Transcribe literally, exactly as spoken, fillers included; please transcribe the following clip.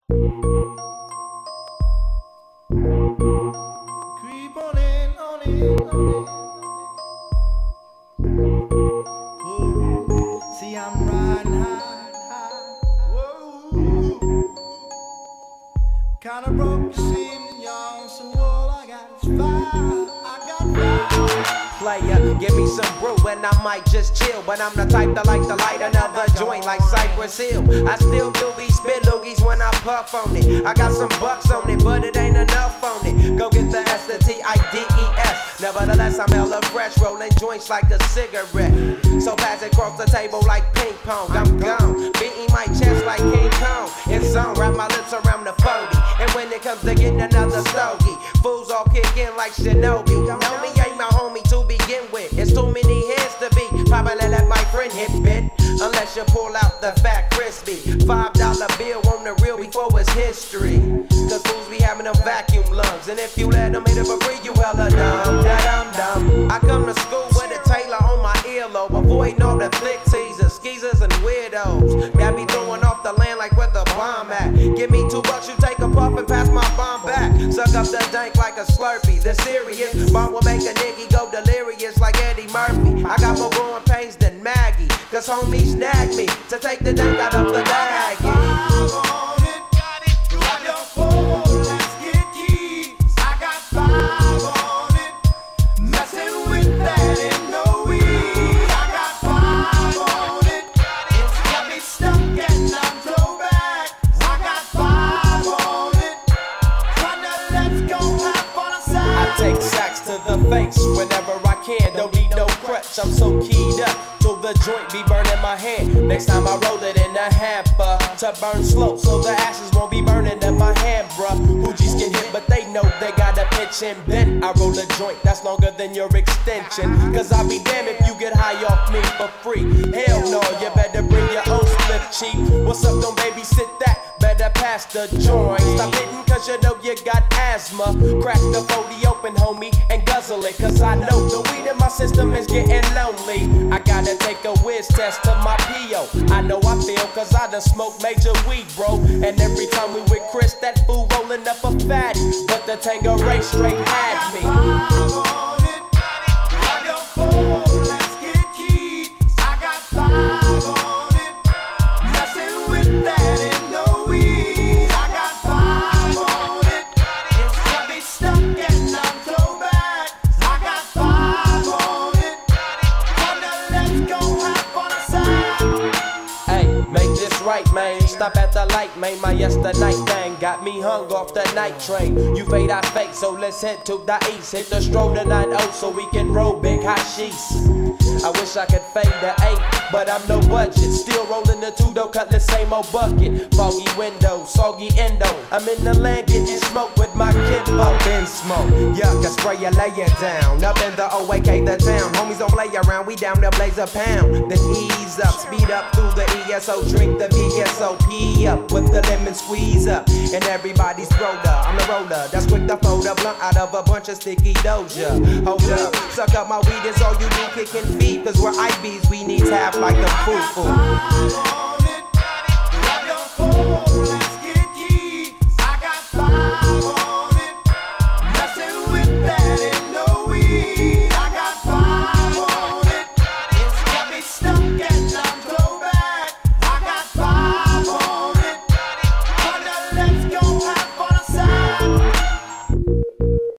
Creep on in, on in, on in. Whoa. See, I'm riding high, high. Whoa. Kinda broke the scene, y'all. So all I got is fire. I got fire. Player, give me some brew and I might just chill. But I'm the type that like to light another joint like Cypress Hill. I still do be spit loogies when I puff on it. I got some bucks on it, but it ain't enough on it. Go get the S, the T, I, D, E, S. Nevertheless, I'm hella fresh, rolling joints like a cigarette. So pass it across the table like ping pong. I'm gone, beating my chest like King Kong. It's on, wrap my lips around the forty. And when it comes to getting another stogie, fools all kick in like Shinobi. Know me ain't my homie to begin with. It's too many heads to be. Probably let my friend hit bit. Unless you pull out the fat crispy five dollar bill on the real before it's history. Cause fools be having them vacuum lungs. And if you let them hit it for free, you hella dumb, da dum dum. I come to school with a Taylor on my earlobe. Avoiding all the flick teasers, skeezers, and weirdos. Got me throwing off the land like where the bomb at. Give me two bucks, you take a puff and pass my bomb back. Suck up the dank like a Slurpee. The serious bomb will make a nigga go delirious like Eddie Murphy. I got more growing pains than Maggie. Cause homies snagged me to take the dank out of the bag. Take sacks to the face whenever I can. Don't need no crutch, I'm so keyed up till the joint be burning my hand. Next time I roll it in a hamper to burn slow, so the ashes won't be burning in my hand, bruh. Hoogies get hit, but they know they gotta pitch and bend. I roll a joint that's longer than your extension. Cause I'll be damned if you get high off me for free. Hell no, you better bring your own split cheap. What's up, don't babysit that? Better pass the joint. Stop hitting cause you know you got asthma. Crack the forty open, homie, and guzzle it. Cause I know the weed in my system is getting lonely. I gotta take a whiz test to my P O. I know I feel cause I done smoked major weed, bro. And every time we with Chris, that fool rolling up a fatty. But the Tanqueray straight had me. Right, man, stop at the light, man. My yesterday thing got me hung off the night train. You fade, I fake, so let's head to the east. Hit the stroll to nine oh so we can roll big hashish. I wish I could fade the eight, but I'm no budget. Still rolling the two though, cut the same old bucket. Foggy window, soggy endo. I'm in the land getting smoke with my kid. Up in smoke, yuck, I spray you, lay it down. Up in the O A K, the town. Homies don't play around, we down to blaze a pound. Then ease up, speed up through the E S O, drink the V S O P up with the lemon squeeze up. And everybody's roller, I'm the roller. That's quick to fold a blunt out of a bunch of sticky doja. Hold up, suck up my weed, is all you do, kicking feet. Cause we're I Bs, we need tap like the foo-foo.